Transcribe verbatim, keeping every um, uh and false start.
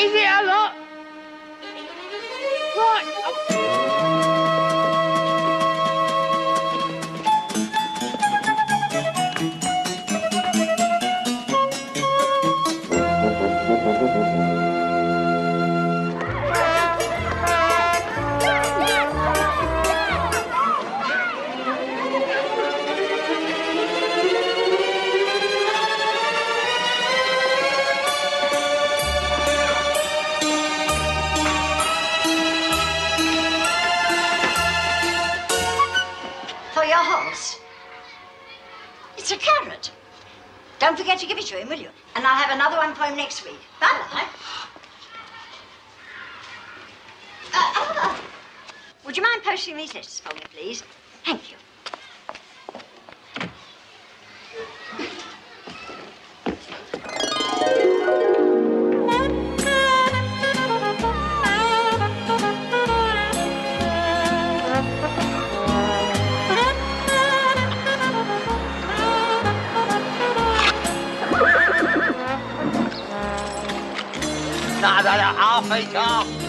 Easy a lot. Right. For your horse. It's a carrot. Don't forget to give it to him, will you? And I'll have another one for him next week. Bye-bye. Uh, oh, would you mind posting these letters for me, please? Thank you. Nah, nah, nah, half each half.